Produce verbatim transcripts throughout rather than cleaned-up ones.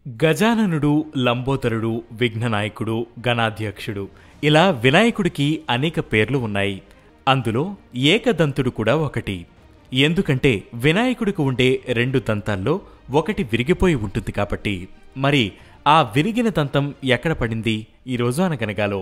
గజాననుడు, లంబోదరుడు, విఘ్ననాయకుడు, గణాధ్యక్షుడు ఇలా వినాయకుడికి అనేక పేర్లు ఉన్నాయి. అందులో ఏకదంతుడు కూడా ఒకటి. ఎందుకంటే వినాయకుడికి ఉండే రెండు దంతాల్లో ఒకటి విరిగిపోయి ఉంటుంది కాబట్టి. మరి ఆ విరిగిన దంతం ఎక్కడ పడింది ఈరోజు అనగనగాలో?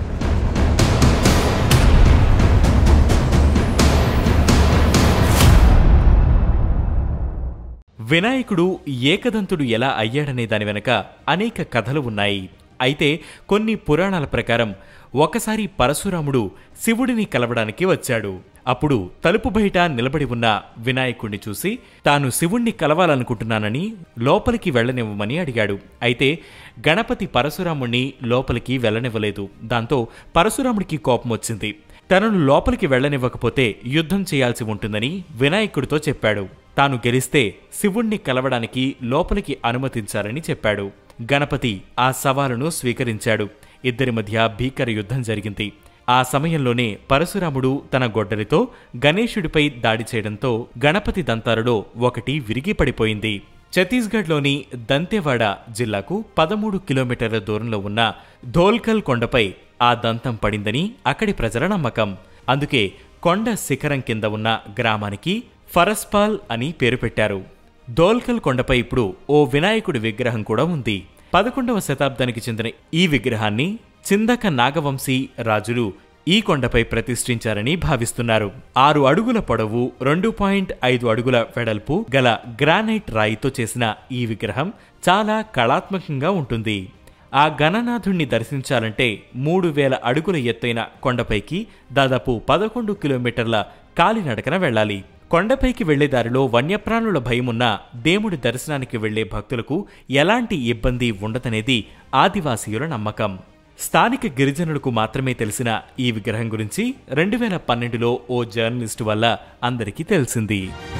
వినాయకుడు ఏకదంతుడు ఎలా అయ్యాడనే దాని వెనక అనేక కథలు ఉన్నాయి. అయితే కొన్ని పురాణాల ప్రకారం ఒకసారి పరశురాముడు శివుడిని కలవడానికి వచ్చాడు. అప్పుడు తలుపు బయట నిలబడి ఉన్న వినాయకుడిని చూసి తాను శివుణ్ణి కలవాలనుకుంటున్నానని లోపలికి వెళ్లనివ్వమని అడిగాడు. అయితే గణపతి పరశురాముణ్ణి లోపలికి వెళ్లనివ్వలేదు. దాంతో పరశురాముడికి కోపం వచ్చింది. తనను లోపలికి వెళ్లనివ్వకపోతే యుద్ధం చేయాల్సి ఉంటుందని వినాయకుడితో చెప్పాడు. తాను గెలిస్తే శివుణ్ణి కలవడానికి లోపలికి అనుమతించాలని చెప్పాడు. గణపతి ఆ సవాలును స్వీకరించాడు. ఇద్దరి మధ్య భీకర యుద్ధం జరిగింది. ఆ సమయంలోనే పరశురాముడు తన గొడ్డలితో గణేశుడిపై దాడి చేయడంతో గణపతి దంతాలలో ఒకటి విరిగి పడిపోయింది. ఛత్తీస్గఢ్లోని దంతెవాడ జిల్లాకు పదమూడు కిలోమీటర్ల దూరంలో ఉన్న ధోల్కల్ కొండపై ఆ దంతం పడిందని అక్కడి ప్రజల నమ్మకం. అందుకే కొండ శిఖరం కింద ఉన్న గ్రామానికి ఫరస్పాల్ అని పేరు పెట్టారు. ధోల్కల్ కొండపై ఇప్పుడు ఓ వినాయకుడి విగ్రహం కూడా ఉంది. పదకొండవ శతాబ్దానికి చెందిన ఈ విగ్రహాన్ని చిందక నాగవంశీ రాజులు ఈ కొండపై ప్రతిష్ఠించారని భావిస్తున్నారు. ఆరు అడుగుల పొడవు, రెండు పాయింట్ ఐదు అడుగుల వెడల్పు గల గ్రానైట్ రాయితో చేసిన ఈ విగ్రహం చాలా కళాత్మకంగా ఉంటుంది. ఆ గణనాథుణ్ణి దర్శించాలంటే మూడు వేల అడుగుల ఎత్తైన కొండపైకి దాదాపు పదకొండు కిలోమీటర్ల కాలినడకన వెళ్లాలి. కొండపైకి వెళ్లే దారిలో వన్యప్రాణుల భయమున్నా దేవుడి దర్శనానికి వెళ్లే భక్తులకు ఎలాంటి ఇబ్బంది ఉండదనేది ఆదివాసీయుల నమ్మకం. స్థానిక గిరిజనులకు మాత్రమే తెలిసిన ఈ విగ్రహం గురించి రెండు వేల పన్నెండులో ఓ జర్నలిస్టు వల్ల అందరికీ తెలిసింది.